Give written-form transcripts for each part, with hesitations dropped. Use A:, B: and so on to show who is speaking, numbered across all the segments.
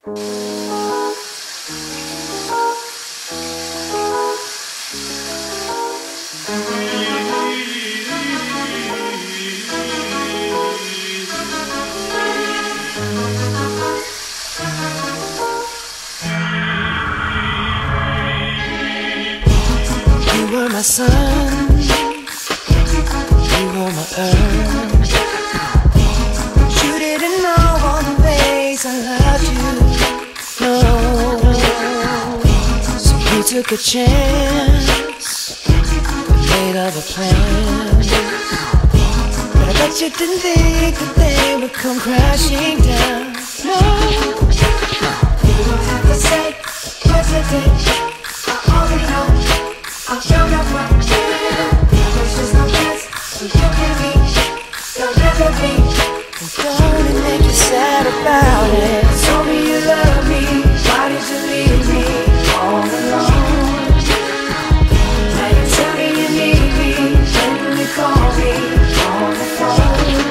A: You were my sun, you were my earth. You didn't know all the ways I loved you, no. So you took a chance, made other plans, but I bet you didn't think that they would come crashing down, no. You don't have to say hesitate, I already know. I'll show you what I'm doing. There's just no chance, so you can be, you'll never be. And don't it make you sad about it? Told me you love me, why did you leave me all alone? Now you tell me you need me, when you call me on the phone.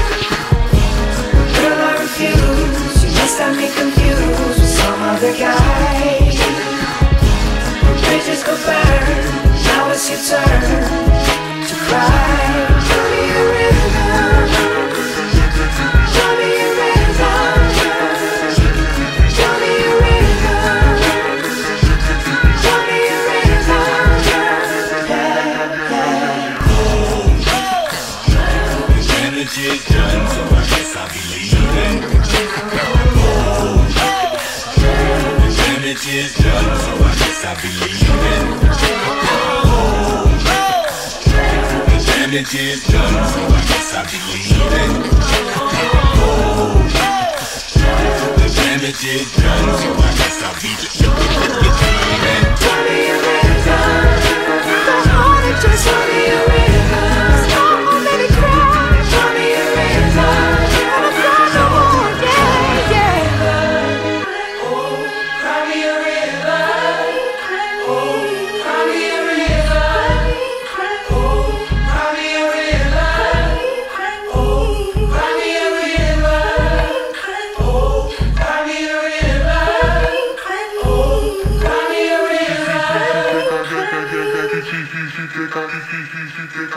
A: Girl, I refuse, you must have me confused with some other guy. Bridges go burn, now it's your turn to cry. Show me a rhythm, show me a rhythm, show me a rhythm, show me a rhythm, yeah, yeah.
B: The damage is done, so I guess I'll be leaving. The damage is done, so I guess I'll be leaving. The damage is done, so I guess I'll be leaving. The damage is done, so I guess I'll be leaving.
A: Show me a rhythm, don't wanna just show me a rhythm. Don't let me cry, show me a rhythm. I'm a friend, oh yeah, yeah.
C: Oh, cry me a river. Oh, cry me a river. Oh, cry me a river. Oh, cry me a river. Oh, cry me a river. Oh, cry me a river.